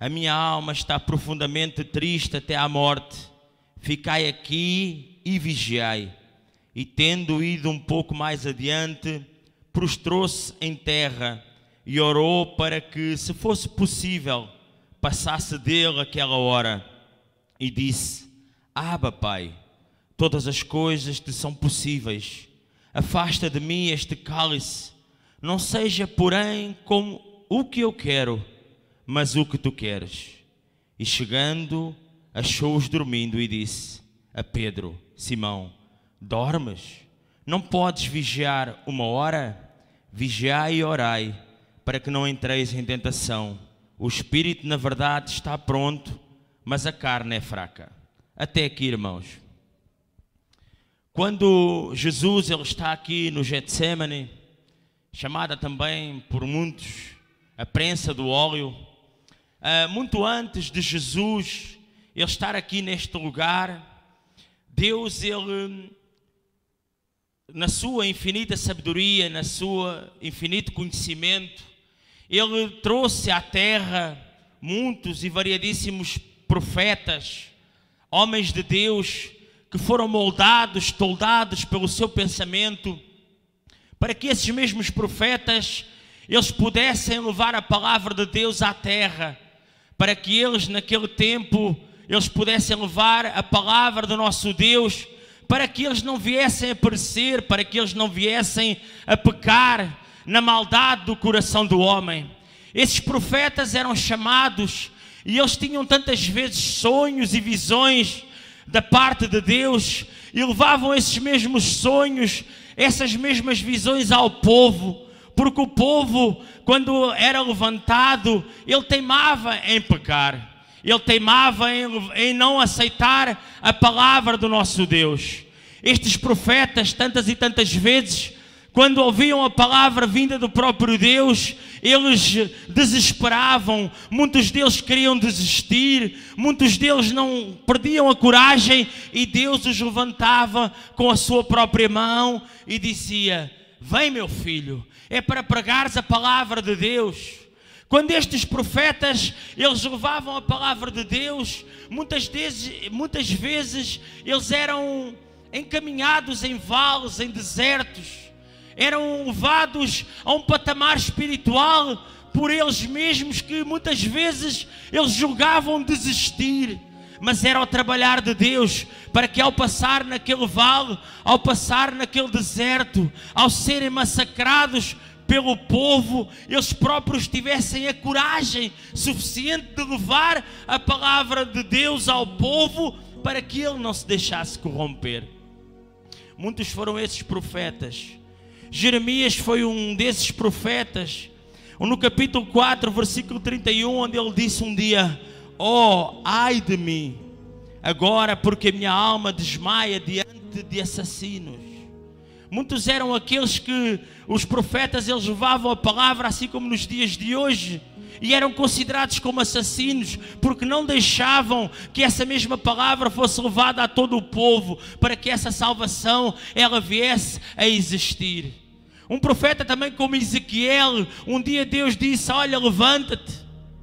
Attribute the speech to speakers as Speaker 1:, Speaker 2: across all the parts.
Speaker 1: A minha alma está profundamente triste até à morte. Ficai aqui e vigiai. E tendo ido um pouco mais adiante, prostrou-se em terra e orou para que, se fosse possível, passasse dele aquela hora. E disse: Abba, Pai, todas as coisas te são possíveis. Afasta de mim este cálice. Não seja, porém, como o que eu quero, mas o que tu queres. E chegando, achou-os dormindo e disse a Pedro: Simão, dormes? Não podes vigiar uma hora? Vigiai e orai, para que não entreis em tentação. O espírito, na verdade, está pronto, mas a carne é fraca. Até aqui, irmãos. Quando Jesus ele está aqui no Getsemane, chamada também por muitos a prensa do óleo, muito antes de Jesus ele estar aqui neste lugar, Deus, ele, na sua infinita sabedoria, na sua infinito conhecimento, ele trouxe à terra muitos e variadíssimos profetas, homens de Deus, que foram moldados, toldados pelo seu pensamento, para que esses mesmos profetas, eles pudessem levar a palavra de Deus à terra, para que eles naquele tempo, eles pudessem levar a palavra do nosso Deus, para que eles não viessem a perecer, para que eles não viessem a pecar na maldade do coração do homem. Esses profetas eram chamados e eles tinham tantas vezes sonhos e visões da parte de Deus e levavam esses mesmos sonhos, essas mesmas visões ao povo, porque o povo, quando era levantado, ele teimava em pecar, ele teimava em não aceitar a palavra do nosso Deus. Estes profetas, tantas e tantas vezes, quando ouviam a palavra vinda do próprio Deus, eles desesperavam, muitos deles queriam desistir, muitos deles não perdiam a coragem e Deus os levantava com a sua própria mão e dizia: vem, meu filho, é para pregares a palavra de Deus. Quando estes profetas, eles levavam a palavra de Deus, muitas vezes eles eram encaminhados em vales, em desertos, eram levados a um patamar espiritual por eles mesmos que muitas vezes eles julgavam desistir, mas era o trabalhar de Deus para que ao passar naquele vale, ao passar naquele deserto, ao serem massacrados pelo povo, eles próprios tivessem a coragem suficiente de levar a palavra de Deus ao povo para que ele não se deixasse corromper. Muitos foram esses profetas. Jeremias foi um desses profetas. No capítulo 4, versículo 31, onde ele disse um dia: oh, ai de mim, agora porque a minha alma desmaia diante de assassinos. Muitos eram aqueles que os profetas eles levavam a palavra assim como nos dias de hoje, e eram considerados como assassinos, porque não deixavam que essa mesma palavra fosse levada a todo o povo, para que essa salvação ela viesse a existir. Um profeta também como Ezequiel, um dia Deus disse: olha, levanta-te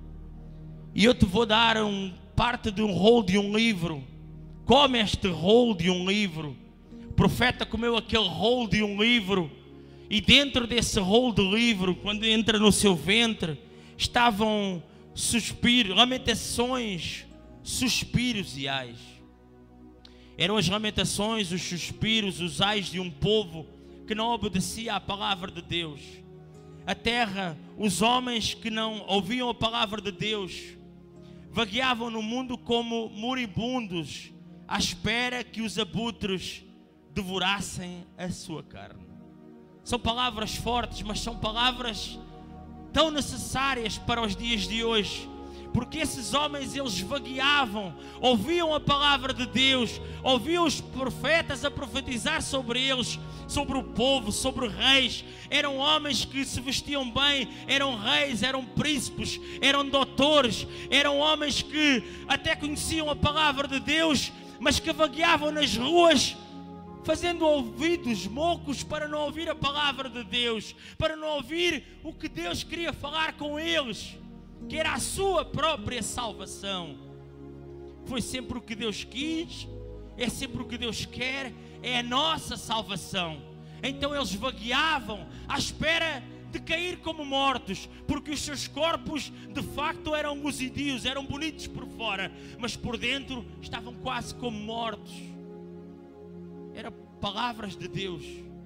Speaker 1: e eu te vou dar parte de um rolo de um livro, come este rolo de um livro. O profeta comeu aquele rolo de um livro, e dentro desse rolo de livro, quando entra no seu ventre, estavam suspiros, lamentações, suspiros e ais. Eram as lamentações, os suspiros, os ais de um povo que não obedecia à palavra de Deus. A terra, os homens que não ouviam a palavra de Deus, vagueavam no mundo como moribundos, à espera que os abutres devorassem a sua carne. São palavras fortes, mas são palavras tão necessárias para os dias de hoje, porque esses homens eles vagueavam, ouviam a palavra de Deus, ouviam os profetas a profetizar sobre eles, sobre o povo, sobre reis. Eram homens que se vestiam bem, eram reis, eram príncipes, eram doutores, eram homens que até conheciam a palavra de Deus, mas que vagueavam nas ruas fazendo ouvidos moucos para não ouvir a palavra de Deus, para não ouvir o que Deus queria falar com eles. que era a sua própria salvação. Foi sempre o que Deus quis, é sempre o que Deus quer, é a nossa salvação. Então eles vagueavam à espera de cair como mortos, porque os seus corpos de facto eram gozedios, eram bonitos por fora, mas por dentro estavam quase como mortos. Eram palavras de Deus.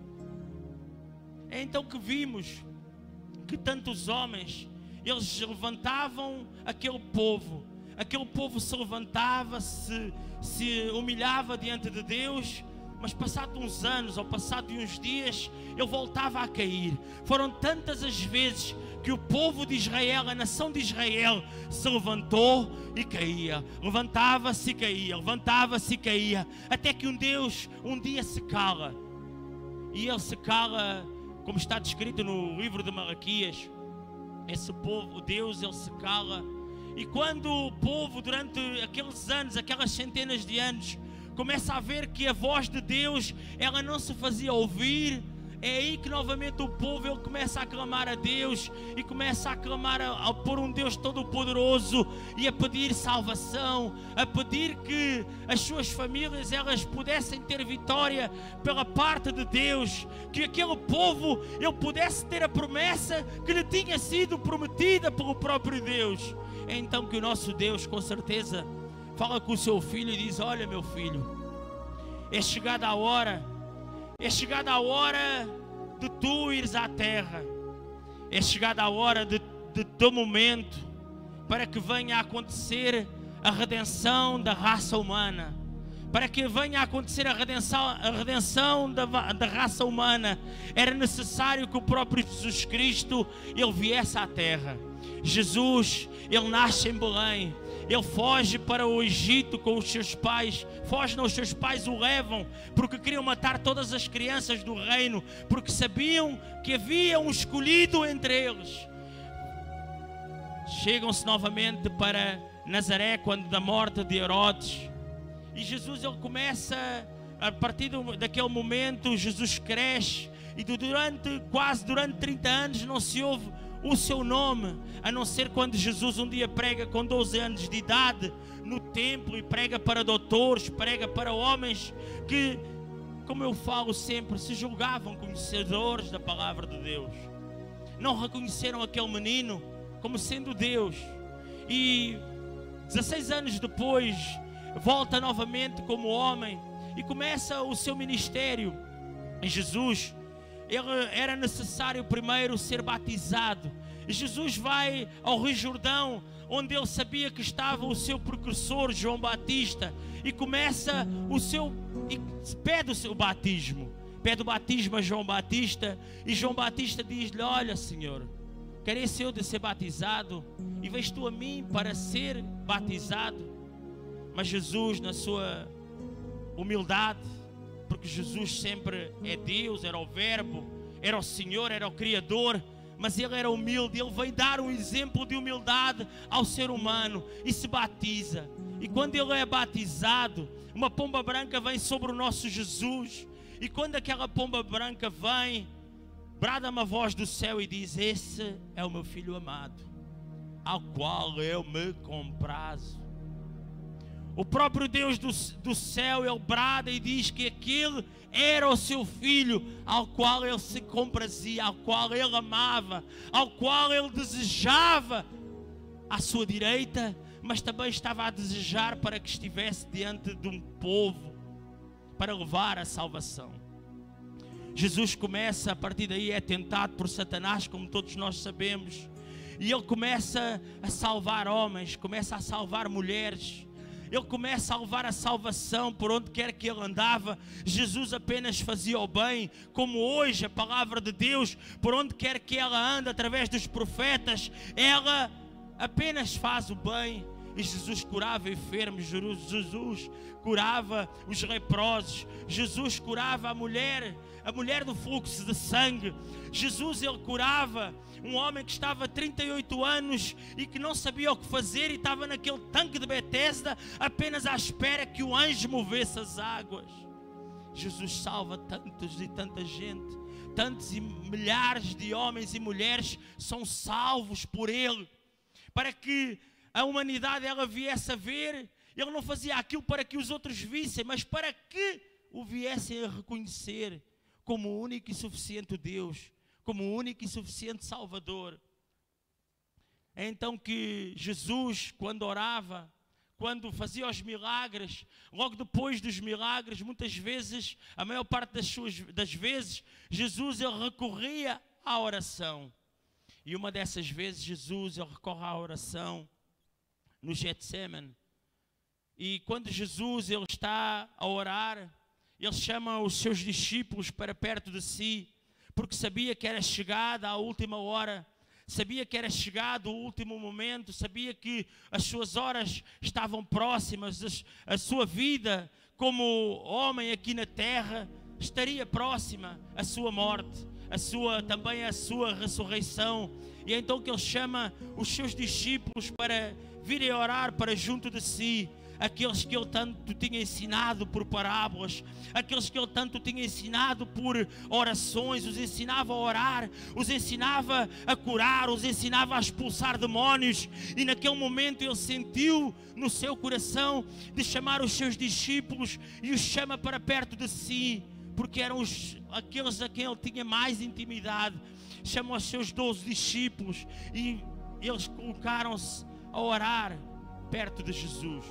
Speaker 1: É então que vimos que tantos homens, eles levantavam aquele povo se levantava, se humilhava diante de Deus, mas passado uns anos ou passado de uns dias, ele voltava a cair. Foram tantas as vezes que o povo de Israel, a nação de Israel, se levantou e caía, levantava-se e caía, levantava-se e caía, até que um dia se cala. E ele se cala, como está descrito no livro de Malaquias. Esse povo, Deus, ele se cala. E quando o povo, durante aqueles anos, aquelas centenas de anos, começa a ver que a voz de Deus, ela não se fazia ouvir, é aí que novamente o povo, ele começa a clamar a Deus, e começa a clamar por um Deus todo-poderoso, e a pedir salvação, a pedir que as suas famílias, elas pudessem ter vitória pela parte de Deus, que aquele povo, ele pudesse ter a promessa que lhe tinha sido prometida pelo próprio Deus. É então que o nosso Deus, com certeza, fala com o seu filho e diz: olha, meu filho, é chegada a hora de tu ires à terra, é chegada a hora de teu momento, para que venha a acontecer a redenção da raça humana, para que venha a acontecer a redenção da raça humana. Era necessário que o próprio Jesus Cristo, ele viesse à terra. Jesus, ele nasce em Belém, ele foge para o Egito com os seus pais, os seus pais o levam, porque queriam matar todas as crianças do reino, porque sabiam que havia um escolhido entre eles. Chegam-se novamente para Nazaré, quando da morte de Herodes, e Jesus, ele começa, a partir daquele momento, Jesus cresce, e quase durante 30 anos não se ouve o seu nome, a não ser quando Jesus um dia prega com 12 anos de idade no templo, e prega para doutores, prega para homens que, como eu falo sempre, se julgavam conhecedores da palavra de Deus. Não reconheceram aquele menino como sendo Deus, e 16 anos depois volta novamente como homem e começa o seu ministério. E Jesus, era necessário primeiro ser batizado. E Jesus vai ao Rio Jordão, onde ele sabia que estava o seu precursor João Batista, e começa pede o seu batismo, pede o batismo a João Batista, e João Batista diz-lhe: olha, Senhor, queres eu de ser batizado, e vens tu a mim para ser batizado? Mas Jesus, na sua humildade, porque Jesus sempre é Deus, era o Verbo, era o Senhor, era o Criador, mas ele era humilde, ele veio dar um exemplo de humildade ao ser humano e se batiza. E quando ele é batizado, uma pomba branca vem sobre o nosso Jesus, e quando aquela pomba branca vem, brada uma voz do céu e diz: esse é o meu filho amado, ao qual eu me comprazo. O próprio Deus do céu, ele brada e diz que aquele era o seu filho, ao qual ele se comprazia, ao qual ele amava, ao qual ele desejava à sua direita, mas também estava a desejar para que estivesse diante de um povo, para levar a salvação. Jesus começa, a partir daí é tentado por Satanás, como todos nós sabemos, e ele começa a salvar homens, começa a salvar mulheres, ele começa a levar a salvação por onde quer que ele andava. Jesus apenas fazia o bem, como hoje a palavra de Deus, por onde quer que ela anda, através dos profetas, ela apenas faz o bem. E Jesus curava enfermos, Jesus curava os leprosos, Jesus curava a mulher do fluxo de sangue. Jesus, ele curava um homem que estava 38 anos e que não sabia o que fazer, e estava naquele tanque de Betesda apenas à espera que o anjo movesse as águas. Jesus salva tantos e tanta gente, tantos e milhares de homens e mulheres são salvos por ele. para que a humanidade ela viesse a ver. Ele não fazia aquilo para que os outros vissem, mas para que o viessem a reconhecer como o único e suficiente Deus, como o único e suficiente Salvador. É então que Jesus, quando orava, quando fazia os milagres, logo depois dos milagres, muitas vezes, a maior parte das vezes, Jesus ele recorria à oração. E uma dessas vezes, Jesus ele recorre à oração no Getsemane. E quando Jesus ele está a orar, ele chama os seus discípulos para perto de si, porque sabia que era chegada a última hora, sabia que era chegado o último momento, sabia que as suas horas estavam próximas, a sua vida como homem aqui na terra estaria próxima, a sua morte, também a sua ressurreição. E é então que ele chama os seus discípulos para virem orar para junto de si, aqueles que ele tanto tinha ensinado por parábolas, aqueles que ele tanto tinha ensinado por orações, os ensinava a orar, os ensinava a curar, os ensinava a expulsar demónios. E naquele momento ele sentiu no seu coração de chamar os seus discípulos e os chama para perto de si, porque eram aqueles a quem ele tinha mais intimidade. Chama os seus 12 discípulos e eles colocaram-se a orar perto de Jesus.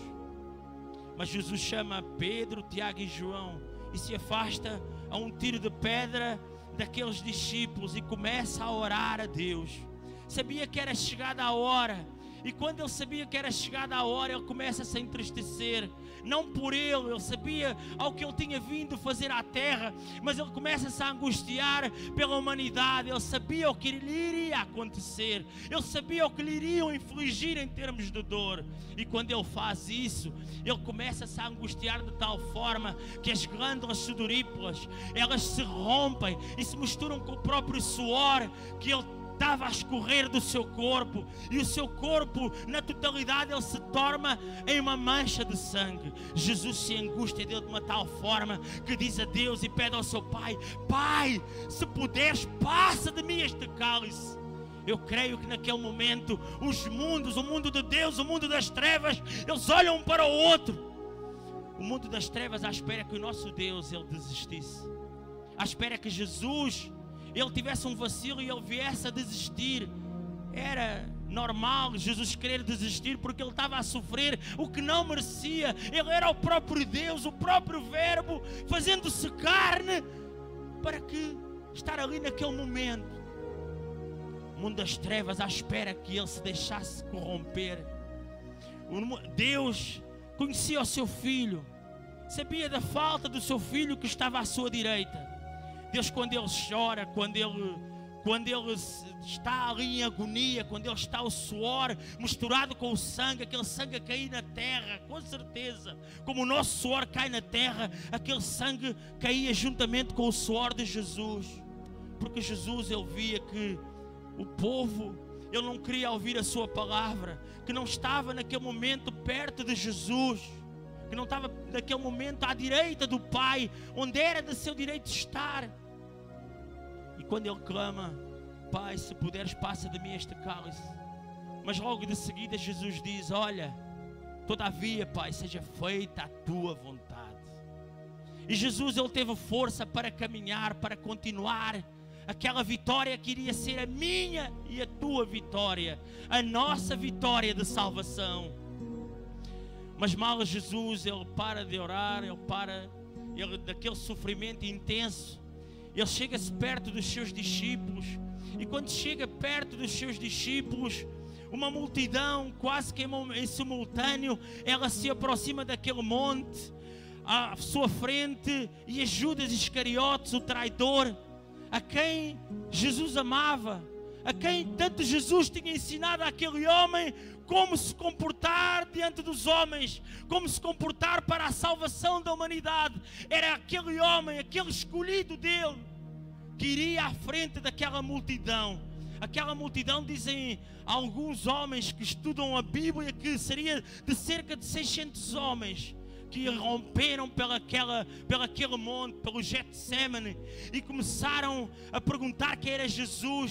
Speaker 1: Mas Jesus chama Pedro, Tiago e João e se afasta a um tiro de pedra daqueles discípulos e começa a orar a Deus. Sabia que era chegada a hora, e quando ele sabia que era chegada a hora, ele começa a se entristecer. Não por ele sabia ao que ele tinha vindo fazer à terra, mas ele começa-se a angustiar pela humanidade. Ele sabia o que lhe iria acontecer, ele sabia o que lhe iriam infligir em termos de dor. E quando ele faz isso, ele começa-se a angustiar de tal forma que as glândulas sudoríparas, elas se rompem e se misturam com o próprio suor que ele estava a escorrer do seu corpo, e o seu corpo na totalidade ele se torna em uma mancha de sangue. Jesus se angustia dele de uma tal forma que diz a Deus e pede ao seu Pai: Pai, se puderes, passa de mim este cálice. Eu creio que naquele momento os mundos, o mundo de Deus, o mundo das trevas, eles olham um para o outro. O mundo das trevas à espera que o nosso Deus ele desistisse, à espera que Jesus ele tivesse um vacilo e ele viesse a desistir. Era normal Jesus querer desistir, porque ele estava a sofrer o que não merecia. Ele era o próprio Deus, o próprio Verbo, fazendo-se carne, para que estar ali naquele momento. O mundo das trevas à espera que ele se deixasse corromper. Deus conhecia o seu filho, sabia da falta do seu filho que estava à sua direita. Deus, quando ele chora, quando ele está ali em agonia, quando ele está o suor misturado com o sangue, aquele sangue a cair na terra, com certeza, como o nosso suor cai na terra, aquele sangue caía juntamente com o suor de Jesus, porque Jesus ele via que o povo ele não queria ouvir a sua palavra, que não estava naquele momento perto de Jesus, que não estava naquele momento à direita do Pai, onde era de seu direito estar. E quando ele clama: Pai, se puderes, passa de mim este cálice. Mas logo de seguida Jesus diz: olha, todavia, Pai, seja feita a tua vontade. E Jesus ele teve força para caminhar, para continuar aquela vitória que iria ser a minha e a tua vitória, a nossa vitória de salvação. Mas mal Jesus ele para de orar, ele daquele sofrimento intenso, ele chega-se perto dos seus discípulos, e quando chega perto dos seus discípulos, uma multidão, quase que em simultâneo, ela se aproxima daquele monte à sua frente, e Judas Iscariotes, o traidor, a quem Jesus amava, a quem tanto Jesus tinha ensinado àquele homem como se comportar diante dos homens, como se comportar para a salvação da humanidade. Era aquele homem, aquele escolhido dele, que iria à frente daquela multidão. Aquela multidão, dizem alguns homens que estudam a Bíblia, que seria de cerca de 600 homens, que romperam pelaquele monte, pelo Getsemane, e começaram a perguntar quem era Jesus.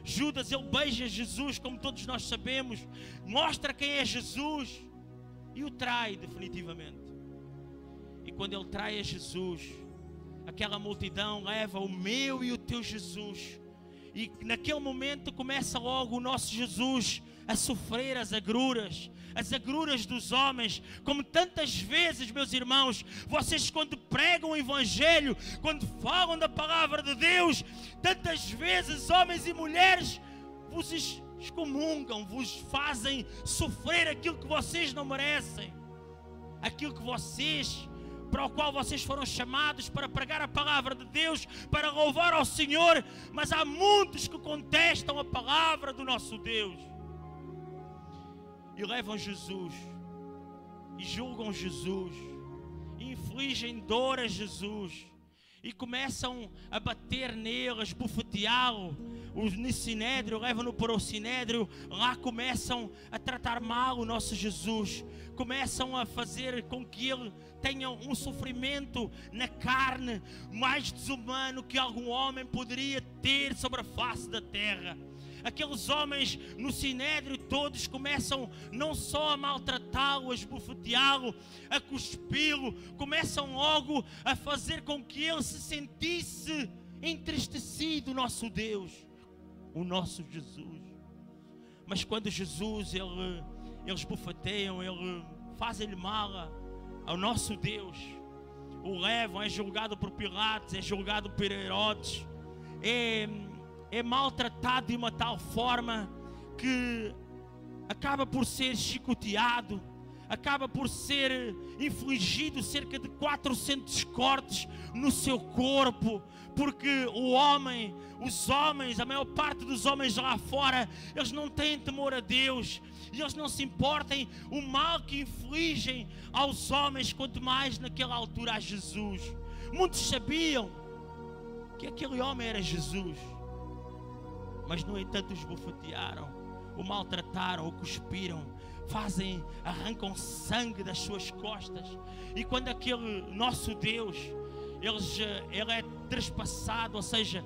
Speaker 1: Judas, ele beija Jesus, como todos nós sabemos, mostra quem é Jesus e o trai definitivamente. E quando ele trai a Jesus, aquela multidão leva o meu e o teu Jesus. E naquele momento começa logo o nosso Jesus a sofrer as agruras dos homens, como tantas vezes, meus irmãos, vocês quando pregam o Evangelho, quando falam da palavra de Deus, tantas vezes homens e mulheres vos excomungam, vos fazem sofrer aquilo que vocês não merecem, aquilo que vocês, para o qual vocês foram chamados para pregar a palavra de Deus, para louvar ao Senhor, mas há muitos que contestam a palavra do nosso Deus. E levam Jesus, e julgam Jesus, e infligem dor a Jesus, e começam a bater nele, a esbofeteá-lo. No Sinédrio, levam-no para o Sinédrio, lá começam a tratar mal o nosso Jesus, começam a fazer com que ele tenha um sofrimento na carne mais desumano que algum homem poderia ter sobre a face da terra. Aqueles homens no Sinédrio todos começam não só a maltratá-lo, a esbofeteá-lo, a cuspi-lo, começam logo a fazer com que ele se sentisse entristecido, nosso Deus, o nosso Jesus. Mas quando Jesus, eles bofeteiam, fazem-lhe mal ao nosso Deus, o levam, é julgado por Pilatos, é julgado por Herodes, é maltratado de uma tal forma que acaba por ser chicoteado, acaba por ser infligido cerca de 400 cortes no seu corpo, porque os homens, a maior parte dos homens lá fora, eles não têm temor a Deus, e eles não se importam o mal que infligem aos homens, quanto mais naquela altura a Jesus. Muitos sabiam que aquele homem era Jesus, mas no entanto os bofetearam, o maltrataram, o cuspiram, arrancam sangue das suas costas. E quando aquele nosso Deus, ele é trespassado, ou seja,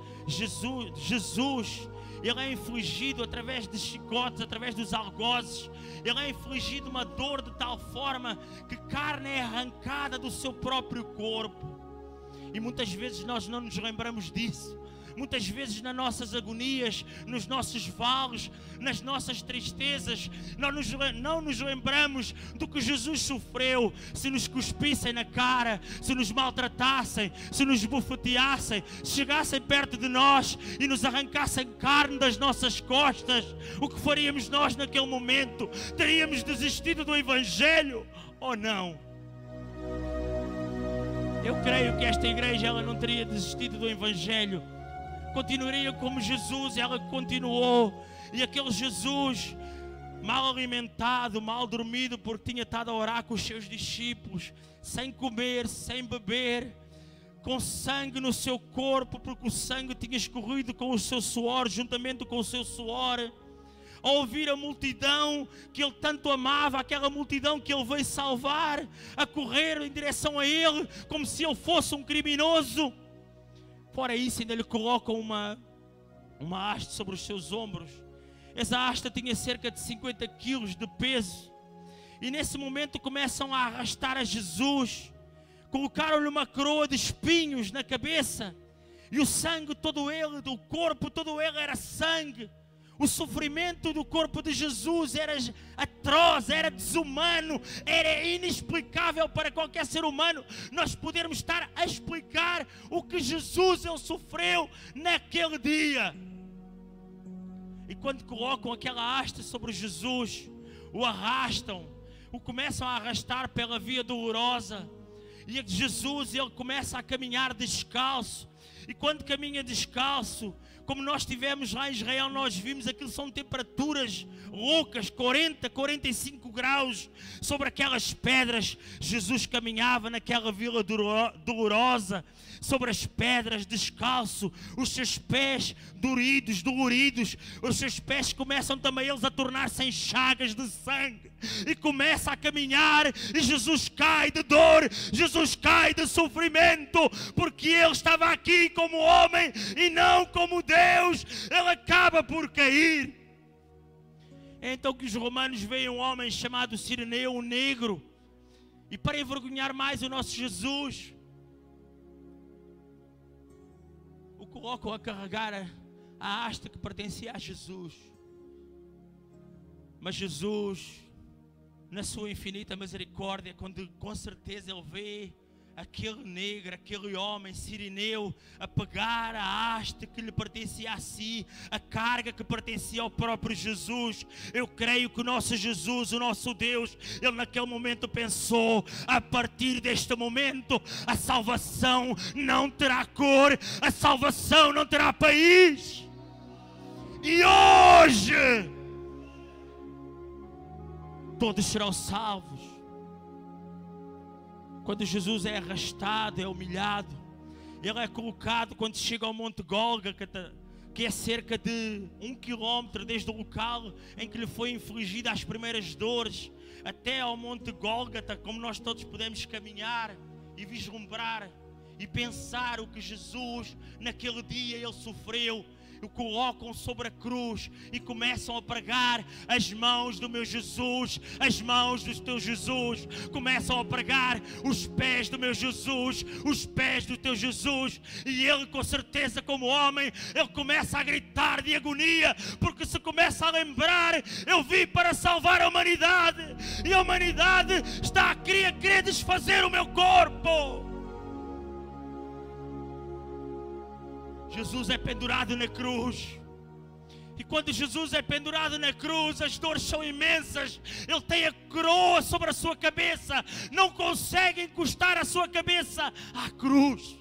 Speaker 1: Jesus, ele é infligido através de chicotes, através dos algozes, ele é infligido uma dor de tal forma que carne é arrancada do seu próprio corpo. E muitas vezes nós não nos lembramos disso. Muitas vezes nas nossas agonias, nos nossos vales, nas nossas tristezas, não nos lembramos do que Jesus sofreu. Se nos cuspissem na cara, se nos maltratassem, se nos bofeteassem, se chegassem perto de nós e nos arrancassem carne das nossas costas, o que faríamos nós naquele momento? Teríamos desistido do Evangelho ou não? Eu creio que esta igreja ela não teria desistido do Evangelho. Continuaria como Jesus, ela continuou. E aquele Jesus, mal alimentado, mal dormido, porque tinha estado a orar com os seus discípulos, sem comer, sem beber, com sangue no seu corpo, porque o sangue tinha escorrido com o seu suor, juntamente com o seu suor. A ouvir a multidão que ele tanto amava, aquela multidão que ele veio salvar, a correr em direção a ele, como se ele fosse um criminoso. Fora isso, ainda lhe colocam uma haste sobre os seus ombros. Essa haste tinha cerca de 50 quilos de peso. E nesse momento começam a arrastar a Jesus. Colocaram-lhe uma coroa de espinhos na cabeça. E o sangue todo ele, do corpo todo ele era sangue. O sofrimento do corpo de Jesus era atroz, era desumano, era inexplicável para qualquer ser humano. Nós podermos estar a explicar o que Jesus ele sofreu naquele dia. E quando colocam aquela haste sobre Jesus, o arrastam, o começam a arrastar pela via dolorosa. E Jesus ele começa a caminhar descalço. E quando caminha descalço, como nós tivemos lá em Israel, nós vimos aquilo são temperaturas loucas, 40, 45 graus sobre aquelas pedras. Jesus caminhava naquela vila dolorosa, sobre as pedras, descalço, os seus pés doloridos, os seus pés começam também eles a tornar-se em chagas de sangue, e começa a caminhar, e Jesus cai de dor, Jesus cai de sofrimento, porque ele estava aqui aqui como homem e não como Deus, ele acaba por cair. É então que os romanos veem um homem chamado Cireneu, um negro, e para envergonhar mais o nosso Jesus, o colocam a carregar a haste que pertencia a Jesus. Mas Jesus, na sua infinita misericórdia, quando com certeza ele vê aquele negro, aquele homem sirineu, a pegar a haste que lhe pertencia a si, a carga que pertencia ao próprio Jesus, eu creio que o nosso Jesus, o nosso Deus, ele naquele momento pensou: a partir deste momento a salvação não terá cor, a salvação não terá país. E hoje todos serão salvos. Quando Jesus é arrastado, é humilhado, ele é colocado quando chega ao Monte Gólgota, que é cerca de 1 quilómetro desde o local em que lhe foi infligida as primeiras dores, até ao Monte Gólgota, como nós todos podemos caminhar e vislumbrar e pensar o que Jesus naquele dia ele sofreu. O colocam sobre a cruz e começam a pregar as mãos do meu Jesus, as mãos do teu Jesus, começam a pregar os pés do meu Jesus, os pés do teu Jesus, e ele com certeza como homem, ele começa a gritar de agonia, porque se começa a lembrar: eu vim para salvar a humanidade, e a humanidade está a querer desfazer o meu corpo. Jesus é pendurado na cruz. E quando Jesus é pendurado na cruz, as dores são imensas. Ele tem a coroa sobre a sua cabeça. Não consegue encostar a sua cabeça à cruz.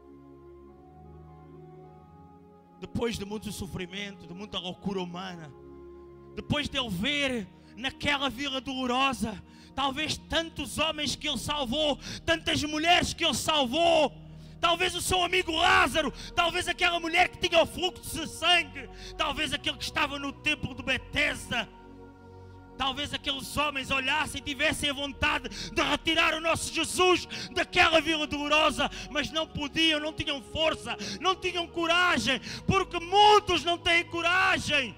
Speaker 1: Depois de muito sofrimento, de muita loucura humana, depois de ele ver naquela vila dolorosa, talvez tantos homens que ele salvou, tantas mulheres que ele salvou, talvez o seu amigo Lázaro, talvez aquela mulher que tinha o fluxo de sangue, talvez aquele que estava no templo de Betesda, talvez aqueles homens olhassem e tivessem a vontade de retirar o nosso Jesus daquela vila dolorosa, mas não podiam, não tinham força, não tinham coragem, porque muitos não têm coragem,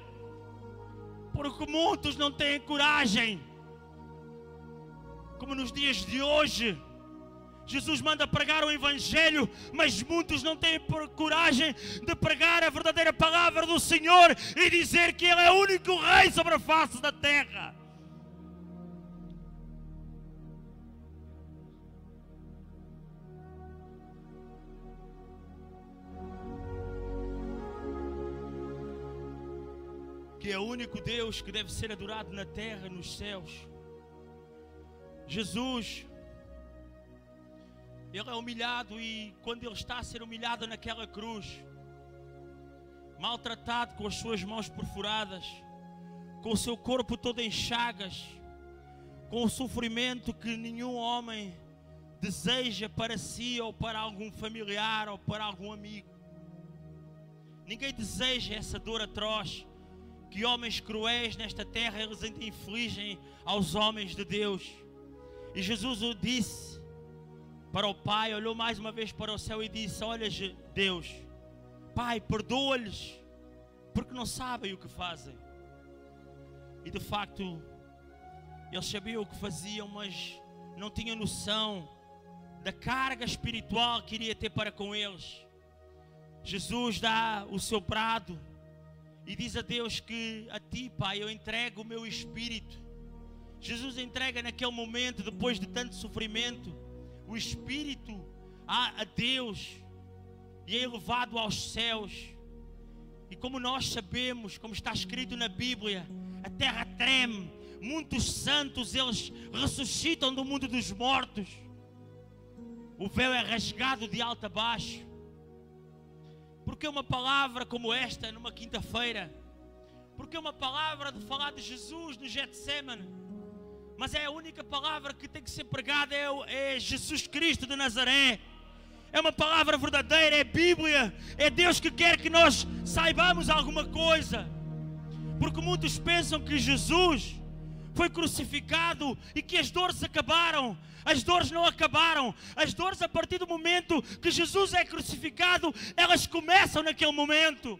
Speaker 1: como nos dias de hoje. Jesus manda pregar o Evangelho, mas muitos não têm coragem de pregar a verdadeira palavra do Senhor e dizer que Ele é o único Rei sobre a face da terra. Que é o único Deus que deve ser adorado na terra e nos céus. Jesus, ele é humilhado, e quando ele está a ser humilhado naquela cruz, maltratado, com as suas mãos perfuradas, com o seu corpo todo em chagas, com o sofrimento que nenhum homem deseja para si ou para algum familiar ou para algum amigo. Ninguém deseja essa dor atroz que homens cruéis nesta terra eles ainda infligem aos homens de Deus. E Jesus o disse para o Pai, olhou mais uma vez para o céu e disse: olha, Deus, Pai, perdoa-lhes, porque não sabem o que fazem. E de facto, eles sabiam o que faziam, mas não tinham noção da carga espiritual que iria ter para com eles. Jesus dá o seu brado e diz a Deus que a ti, Pai, eu entrego o meu espírito. Jesus entrega naquele momento, depois de tanto sofrimento, o Espírito a Deus, e é elevado aos céus. E como nós sabemos, como está escrito na Bíblia, a terra treme, muitos santos eles ressuscitam do mundo dos mortos, o véu é rasgado de alto a baixo. Porque uma palavra como esta numa quinta-feira? Porque uma palavra de falar de Jesus no Getsemane? Mas é a única palavra que tem que ser pregada, é Jesus Cristo de Nazaré. É uma palavra verdadeira, é Bíblia, é Deus que quer que nós saibamos alguma coisa. Porque muitos pensam que Jesus foi crucificado e que as dores acabaram. As dores não acabaram. As dores, a partir do momento que Jesus é crucificado, elas começam naquele momento.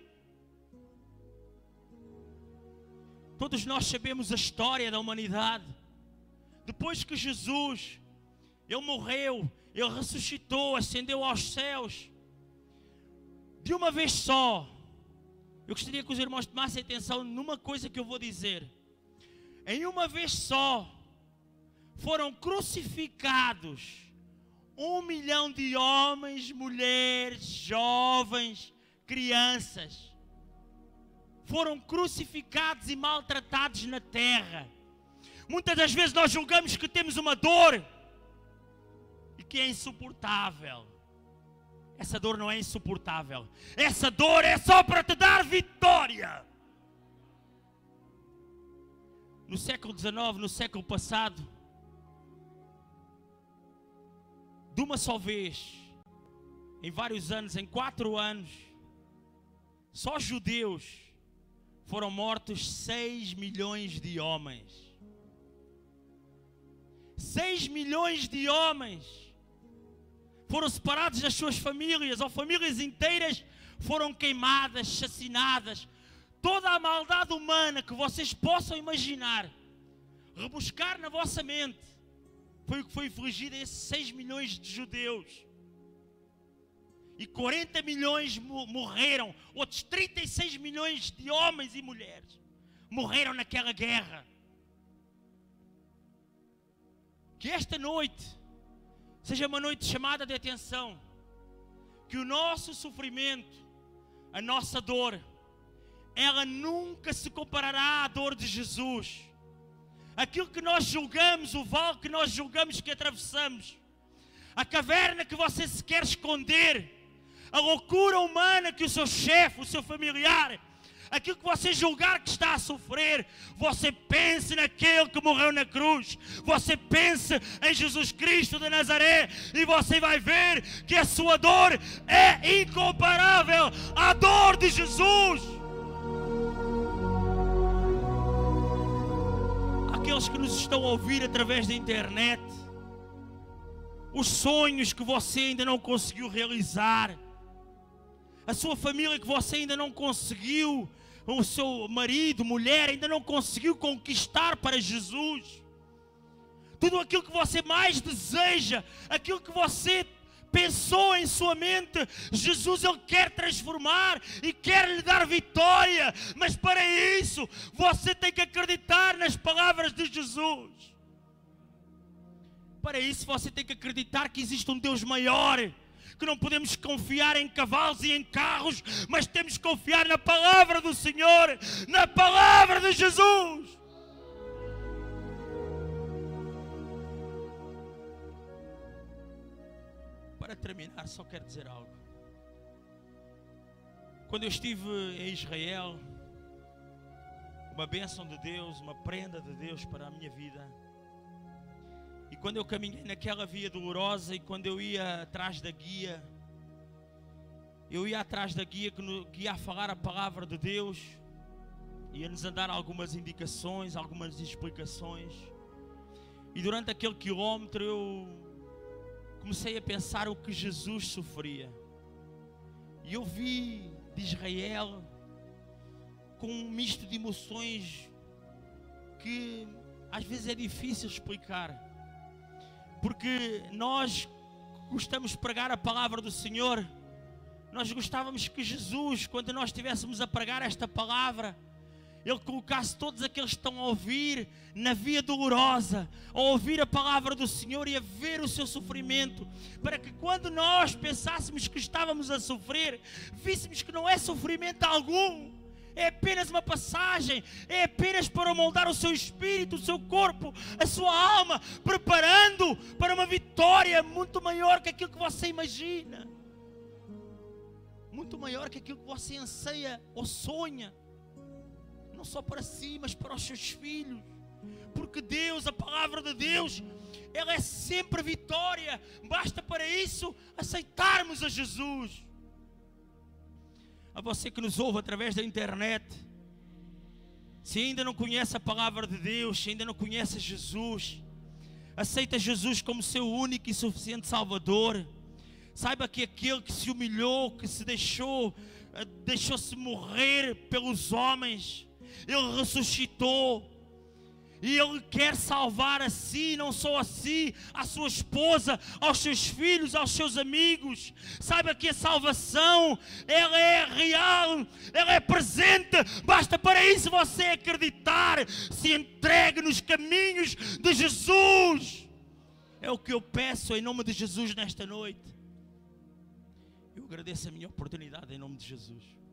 Speaker 1: Todos nós sabemos a história da humanidade. Depois que Jesus, Ele morreu, Ele ressuscitou, ascendeu aos céus, de uma vez só, eu gostaria que os irmãos tomassem atenção numa coisa que eu vou dizer. Em uma vez só, foram crucificados 1 milhão de homens, mulheres, jovens, crianças. Foram crucificados e maltratados na terra. Muitas das vezes nós julgamos que temos uma dor e que é insuportável. Essa dor não é insuportável. Essa dor é só para te dar vitória. No século XIX, no século passado, de uma só vez, em vários anos, em 4 anos, só judeus foram mortos 6 milhões de homens. 6 milhões de homens foram separados das suas famílias, ou famílias inteiras foram queimadas, assassinadas. Toda a maldade humana que vocês possam imaginar, rebuscar na vossa mente, foi o que foi infligido a esses 6 milhões de judeus. E 40 milhões morreram, outros 36 milhões de homens e mulheres morreram naquela guerra. Que esta noite seja uma noite chamada de atenção, que o nosso sofrimento, a nossa dor, ela nunca se comparará à dor de Jesus. Aquilo que nós julgamos, o vale que nós julgamos que atravessamos, a caverna que você se quer esconder, a loucura humana que o seu chefe, o seu familiar, aquilo que você julgar que está a sofrer, você pense naquele que morreu na cruz, você pense em Jesus Cristo de Nazaré, e você vai ver que a sua dor é incomparável à dor de Jesus. Aqueles que nos estão a ouvir através da internet, os sonhos que você ainda não conseguiu realizar, a sua família que você ainda não conseguiu, o seu marido, mulher, ainda não conseguiu conquistar para Jesus, tudo aquilo que você mais deseja, aquilo que você pensou em sua mente, Jesus Ele quer transformar e quer lhe dar vitória, mas para isso você tem que acreditar nas palavras de Jesus. Para isso você tem que acreditar que existe um Deus maior, que não podemos confiar em cavalos e em carros, mas temos que confiar na palavra do Senhor, na palavra de Jesus. Para terminar, só quero dizer algo. Quando eu estive em Israel, uma bênção de Deus, uma prenda de Deus para a minha vida. E quando eu caminhei naquela via dolorosa, e quando eu ia atrás da guia, que ia falar a palavra de Deus, ia-nos dar algumas indicações, algumas explicações. E durante aquele quilómetro eu comecei a pensar o que Jesus sofria. E eu vi de Israel com um misto de emoções que às vezes é difícil explicar. Porque nós gostamos de pregar a palavra do Senhor, nós gostávamos que Jesus, quando nós estivéssemos a pregar esta palavra, Ele colocasse todos aqueles que estão a ouvir na via dolorosa, a ouvir a palavra do Senhor e a ver o seu sofrimento, para que quando nós pensássemos que estávamos a sofrer, víssemos que não é sofrimento algum, é apenas uma passagem, é apenas para moldar o seu espírito, o seu corpo, a sua alma, preparando para uma vitória muito maior que aquilo que você imagina, muito maior que aquilo que você anseia ou sonha, não só para si, mas para os seus filhos. Porque Deus, a palavra de Deus, ela é sempre vitória. Basta para isso aceitarmos a Jesus. A você que nos ouve através da internet, Se ainda não conhece a palavra de Deus, se ainda não conhece Jesus, aceita Jesus como seu único e suficiente Salvador. Saiba que aquele que se humilhou, que se deixou-se morrer pelos homens, Ele ressuscitou. E Ele quer salvar a si, não só a si, a sua esposa, aos seus filhos, aos seus amigos. Saiba que a salvação, ela é real, ela é presente. Basta para isso você acreditar, se entregue nos caminhos de Jesus. É o que eu peço em nome de Jesus nesta noite. Eu agradeço a minha oportunidade em nome de Jesus.